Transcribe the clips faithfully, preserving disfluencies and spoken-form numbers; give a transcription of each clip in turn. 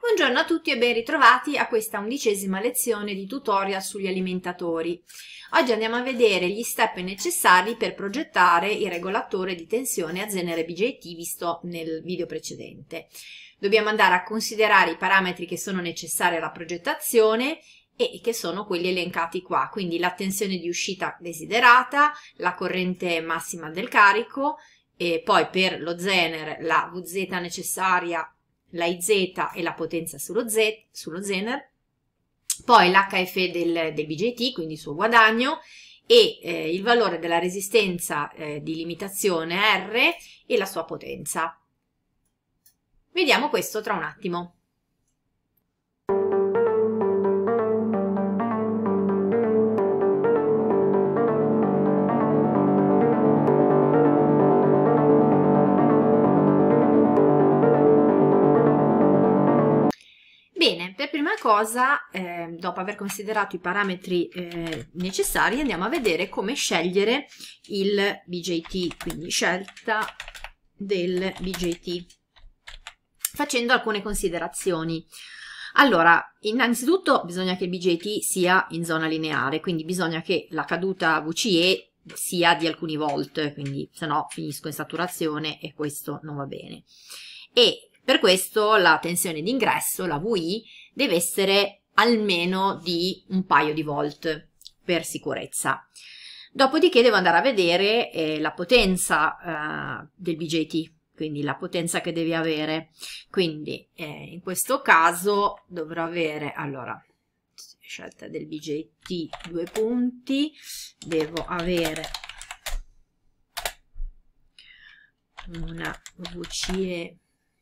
Buongiorno a tutti e ben ritrovati a questa undicesima lezione di tutorial sugli alimentatori. Oggi andiamo a vedere gli step necessari per progettare il regolatore di tensione a Zener B J T visto nel video precedente. Dobbiamo andare a considerare i parametri che sono necessari alla progettazione e che sono quelli elencati qua, quindi la tensione di uscita desiderata, la corrente massima del carico, e poi per lo Zener la V Z necessaria, la I Z e la potenza sullo, Z, sullo Zener, poi l'H F del, del B J T, quindi il suo guadagno, e eh, il valore della resistenza eh, di limitazione R e la sua potenza. Vediamo questo tra un attimo. Bene, per prima cosa, eh, dopo aver considerato i parametri eh, necessari, andiamo a vedere come scegliere il B J T, quindi scelta del B J T, facendo alcune considerazioni. Allora, innanzitutto bisogna che il B J T sia in zona lineare, quindi bisogna che la caduta V C E sia di alcuni volt, quindi se no finisco in saturazione e questo non va bene. E per questo la tensione d'ingresso, la V I, deve essere almeno di un paio di volt per sicurezza. Dopodiché devo andare a vedere eh, la potenza eh, del B J T, quindi la potenza che deve avere. Quindi eh, in questo caso dovrò avere, allora, scelta del B J T due punti, devo avere una V C E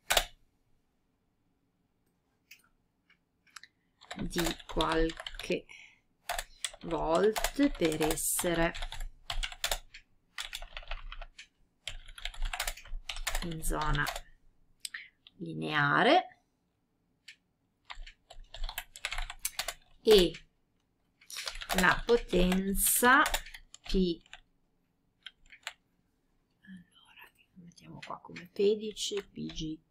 di qualche volt per essere in zona lineare e la potenza P, allora mettiamo qua come pedice B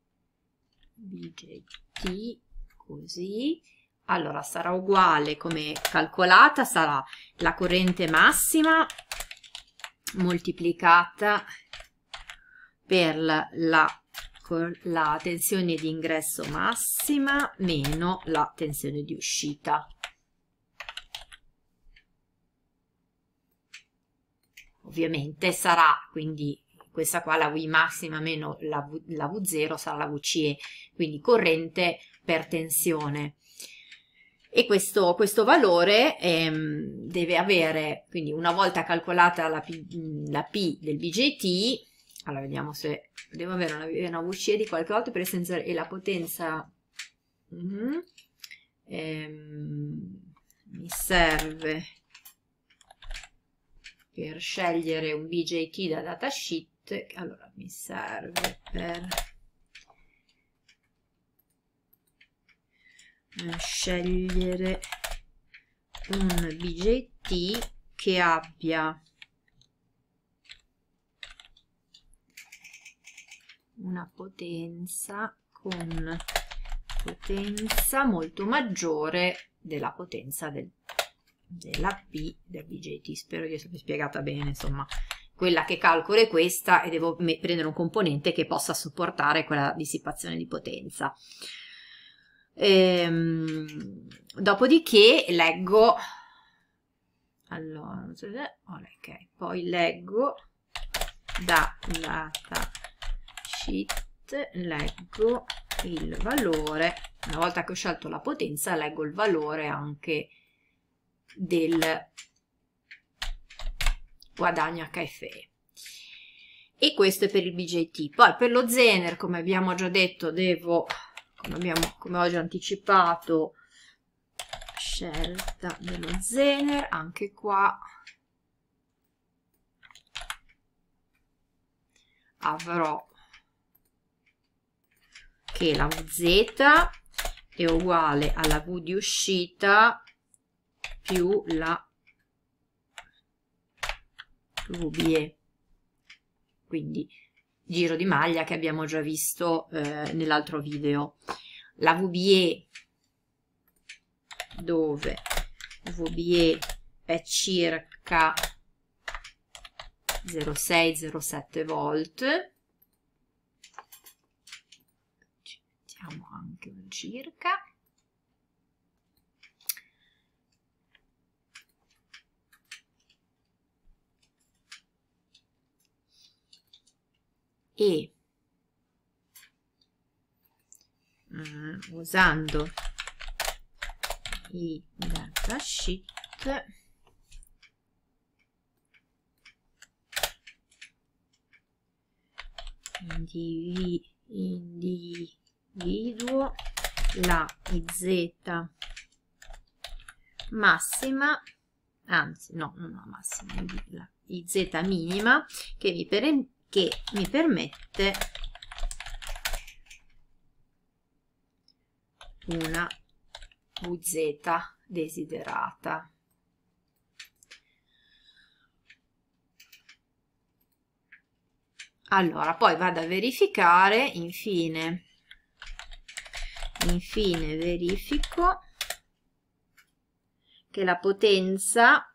J T, così. Allora sarà uguale, come calcolata, sarà la corrente massima moltiplicata per la, la, la tensione di ingresso massima meno la tensione di uscita. Ovviamente sarà, quindi questa qua la V I massima meno la, v, la V zero sarà la V C E, quindi corrente per tensione. E questo, questo valore ehm, deve avere, quindi una volta calcolata la P, la P del B J T, allora vediamo se devo avere una, una V C E di qualche volta per essere, e la potenza mm, ehm, mi serve per scegliere un B J T da datasheet, allora mi serve per scegliere un B J T che abbia una potenza con potenza molto maggiore della potenza del, della P del B J T. Spero di essermi spiegata bene, insomma quella che calcolo è questa e devo prendere un componente che possa supportare quella dissipazione di potenza. Ehm, dopodiché leggo, allora ok, poi leggo da datasheet, leggo il valore, una volta che ho scelto la potenza leggo il valore anche del guadagno H F E, e questo è per il B J T. Poi per lo Zener, come abbiamo già detto, devo Come, abbiamo, come ho già anticipato, scelta dello Zener, anche qua avrò che la V Z è uguale alla V di uscita più la V B E, quindi giro di maglia che abbiamo già visto eh, nell'altro video. la V B E, dove V B E è circa zero virgola sei zero virgola sette volt, ci mettiamo anche un circa, e mm, usando i datasheet indivi individuo la I Z massima, anzi no, non la massima, la I Z minima che mi, per, che mi permette una V Z desiderata. Allora, poi vado a verificare, infine, infine verifico che la potenza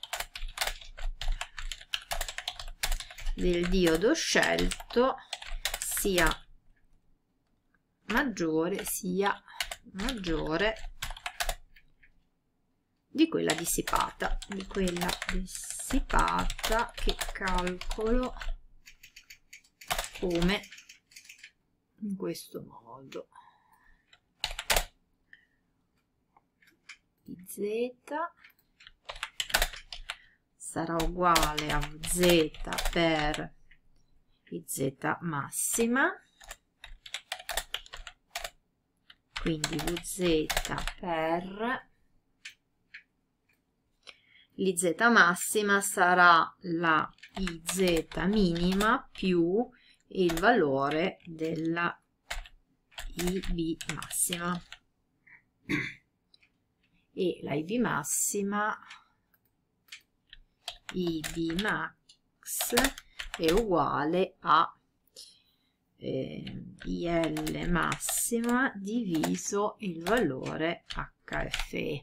del diodo scelto sia maggiore, sia maggiore di quella dissipata, di quella dissipata che calcolo come in questo modo. I Z sarà uguale a V Z per I Z massima, quindi V Z per l'I Z massima sarà la I Z minima più il valore della I B massima, e la I B massima, I B max è uguale a eh, I L massima diviso il valore H F E,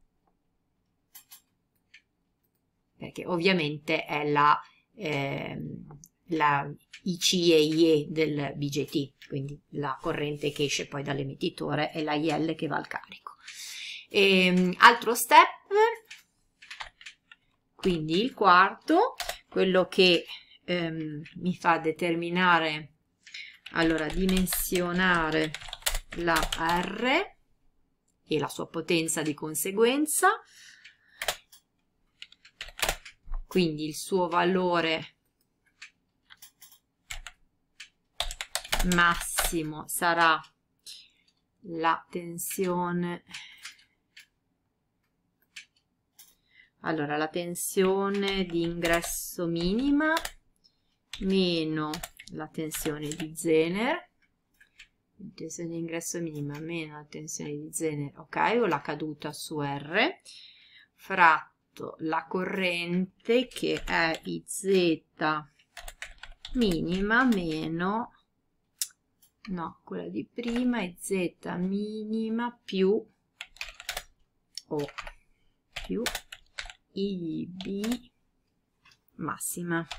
perché ovviamente è la, eh, la I C e I E del B J T, quindi la corrente che esce poi dall'emettitore è la I L che va al carico. E, altro step, quindi il quarto, quello che ehm, mi fa determinare, allora dimensionare la R e la sua potenza di conseguenza, quindi il suo valore massimo sarà la tensione, allora la tensione di ingresso minima meno la tensione di Zener, la tensione di ingresso minima meno la tensione di Zener, ok, o la caduta su R, fratto la corrente che è I Z minima meno, no, quella di prima, I Z minima più o più I B massima.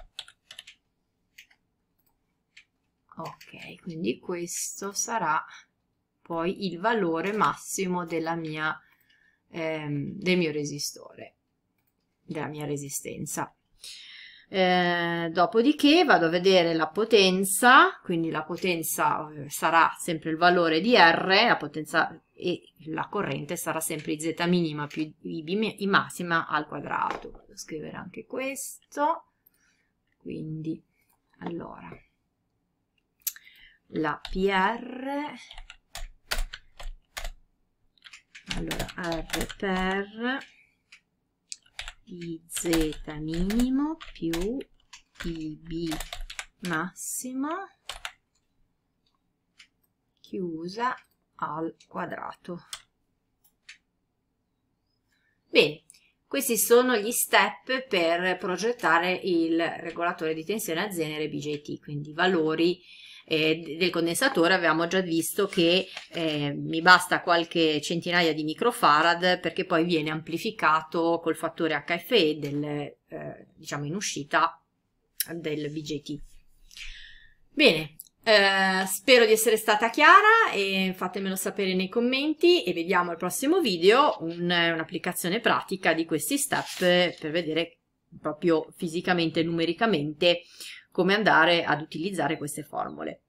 Ok, quindi questo sarà poi il valore massimo della mia, ehm, del mio resistore, della mia resistenza. Eh, dopodiché vado a vedere la potenza, quindi la potenza sarà sempre il valore di R, la potenza e la corrente sarà sempre I Z minima più I B I massima al quadrato. Vado a scrivere anche questo, quindi allora la P R, allora R per I Z minimo più I B massimo chiusa al quadrato. Bene, questi sono gli step per progettare il regolatore di tensione a Zener B J T, quindi valori eh, del condensatore avevamo già visto che eh, mi basta qualche centinaia di microfarad, perché poi viene amplificato col fattore H F E del, eh, diciamo in uscita del B J T. Bene, eh, spero di essere stata chiara e fatemelo sapere nei commenti, e vediamo al prossimo video un'applicazione pratica di questi step per vedere proprio fisicamente e numericamente come andare ad utilizzare queste formule.